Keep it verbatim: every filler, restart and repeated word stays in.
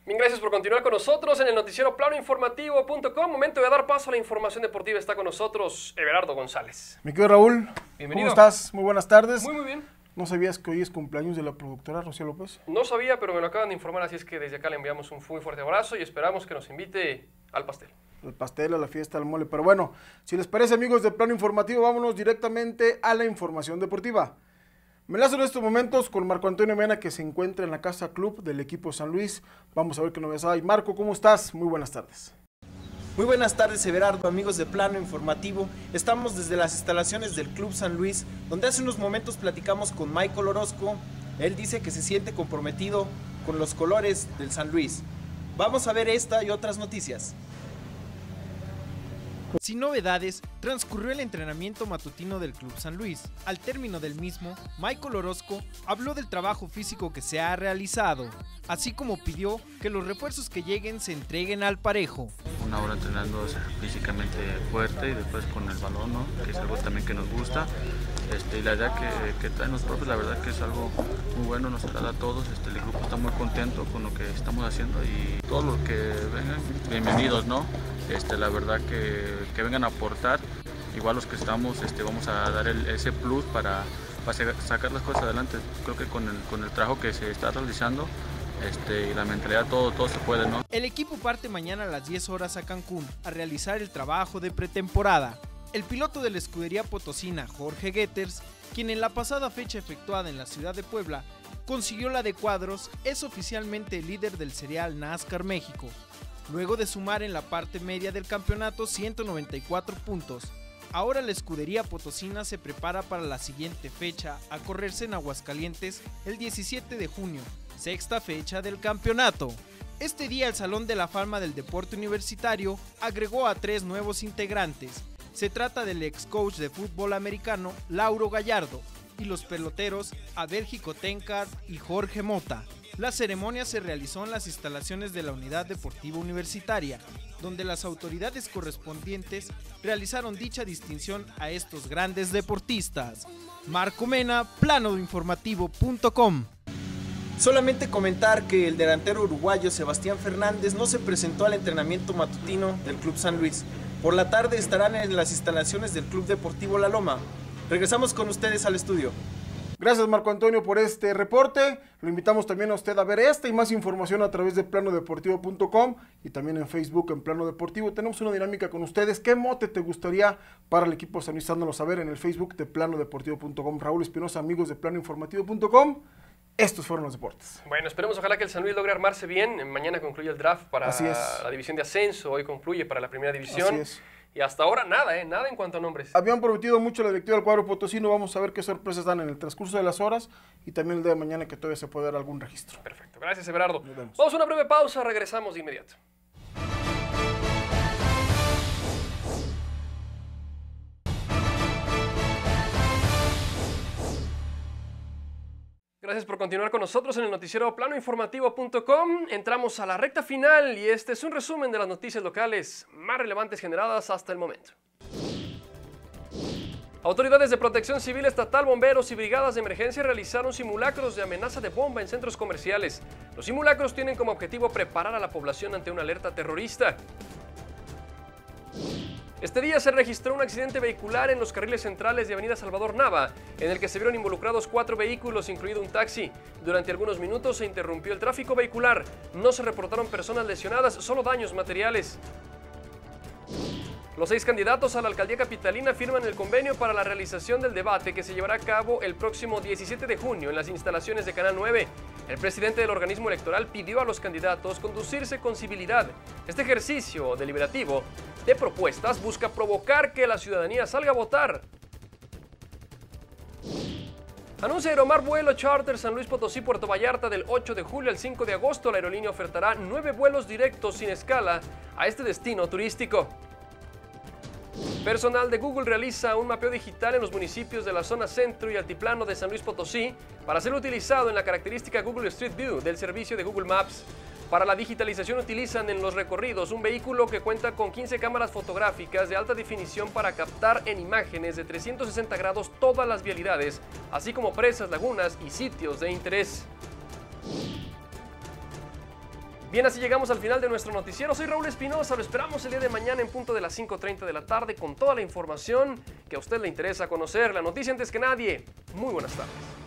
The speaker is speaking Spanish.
Bien, gracias por continuar con nosotros en el noticiero plano informativo punto com. Momento de dar paso a la información deportiva. Está con nosotros Everardo González. Mi querido Raúl, bienvenido. ¿Cómo estás? Muy buenas tardes. Muy, muy bien. ¿No sabías que hoy es cumpleaños de la productora Rocío López? No sabía, pero me lo acaban de informar, así es que desde acá le enviamos un muy fuerte abrazo y esperamos que nos invite al pastel. El pastel, a la fiesta, al mole. Pero bueno, si les parece, amigos de Plano Informativo, vámonos directamente a la información deportiva. Me enlazo en estos momentos con Marco Antonio Mena, que se encuentra en la Casa Club del equipo San Luis. Vamos a ver qué novedades hay. Marco, ¿cómo estás? Muy buenas tardes. Muy buenas tardes, Everardo, amigos de Plano Informativo. Estamos desde las instalaciones del Club San Luis, donde hace unos momentos platicamos con Michael Orozco. Él dice que se siente comprometido con los colores del San Luis. Vamos a ver esta y otras noticias. Sin novedades, transcurrió el entrenamiento matutino del Club San Luis. Al término del mismo, Michael Orozco habló del trabajo físico que se ha realizado, así como pidió que los refuerzos que lleguen se entreguen al parejo. Una hora entrenando físicamente fuerte y después con el balón, ¿no? Que es algo también que nos gusta. Este, y la idea que, que traen los profes, la verdad que es algo muy bueno, nos agrada a todos. Este, el grupo está muy contento con lo que estamos haciendo y todos los que vengan, bienvenidos, ¿no? Este, la verdad que, que vengan a aportar, igual los que estamos, este, vamos a dar el, ese plus para, para sacar las cosas adelante. Creo que con el, con el trabajo que se está realizando este, y la mentalidad, todo, todo se puede, ¿no? El equipo parte mañana a las diez horas a Cancún a realizar el trabajo de pretemporada. El piloto de la escudería potosina, Jorge Getters, quien en la pasada fecha efectuada en la ciudad de Puebla consiguió la de cuadros, es oficialmente el líder del serial NASCAR México, luego de sumar en la parte media del campeonato ciento noventa y cuatro puntos. Ahora la escudería potosina se prepara para la siguiente fecha a correrse en Aguascalientes el diecisiete de junio, sexta fecha del campeonato. Este día el Salón de la Fama del Deporte Universitario agregó a tres nuevos integrantes. Se trata del ex coach de fútbol americano Lauro Gallardo y los peloteros Adélgico Tencart y Jorge Mota. La ceremonia se realizó en las instalaciones de la Unidad Deportiva Universitaria, donde las autoridades correspondientes realizaron dicha distinción a estos grandes deportistas. Marco Mena, plano informativo punto com. Solamente comentar que el delantero uruguayo Sebastián Fernández no se presentó al entrenamiento matutino del Club San Luis. Por la tarde estarán en las instalaciones del Club Deportivo La Loma. Regresamos con ustedes al estudio. Gracias, Marco Antonio, por este reporte. Lo invitamos también a usted a ver esta y más información a través de plano deportivo punto com y también en Facebook en Plano Deportivo. Tenemos una dinámica con ustedes. ¿Qué mote te gustaría para el equipo San Luis? Háznoslo saber en el Facebook de plano deportivo punto com. Raúl Espinosa, amigos de plano informativo punto com. Estos fueron los deportes. Bueno, esperemos ojalá que el San Luis logre armarse bien. Mañana concluye el draft para la división de ascenso, hoy concluye para la primera división. Así es. Y hasta ahora nada, ¿eh? Nada en cuanto a nombres. Habían prometido mucho la directiva del cuadro potosino. Vamos a ver qué sorpresas dan en el transcurso de las horas y también el día de mañana que todavía se puede dar algún registro. Perfecto, gracias Everardo. Nos vemos. Vamos a una breve pausa, regresamos de inmediato. Gracias por continuar con nosotros en el noticiero plano informativo punto com. Entramos a la recta final y este es un resumen de las noticias locales más relevantes generadas hasta el momento. Autoridades de protección civil estatal, bomberos y brigadas de emergencia realizaron simulacros de amenaza de bomba en centros comerciales. Los simulacros tienen como objetivo preparar a la población ante una alerta terrorista. Este día se registró un accidente vehicular en los carriles centrales de Avenida Salvador Nava, en el que se vieron involucrados cuatro vehículos, incluido un taxi. Durante algunos minutos se interrumpió el tráfico vehicular. No se reportaron personas lesionadas, solo daños materiales. Los seis candidatos a la alcaldía capitalina firman el convenio para la realización del debate que se llevará a cabo el próximo diecisiete de junio en las instalaciones de Canal nueve. El presidente del organismo electoral pidió a los candidatos conducirse con civilidad. Este ejercicio deliberativo de propuestas busca provocar que la ciudadanía salga a votar. Anuncia Aeromar vuelo charter San Luis Potosí Puerto Vallarta del ocho de julio al cinco de agosto. La aerolínea ofertará nueve vuelos directos sin escala a este destino turístico. Personal de Google realiza un mapeo digital en los municipios de la zona centro y altiplano de San Luis Potosí para ser utilizado en la característica Google Street View del servicio de Google Maps. Para la digitalización utilizan en los recorridos un vehículo que cuenta con quince cámaras fotográficas de alta definición para captar en imágenes de trescientos sesenta grados todas las vialidades, así como presas, lagunas y sitios de interés. Bien, así llegamos al final de nuestro noticiero. Soy Raúl Espinosa, lo esperamos el día de mañana en punto de las cinco treinta de la tarde con toda la información que a usted le interesa conocer. La noticia antes que nadie. Muy buenas tardes.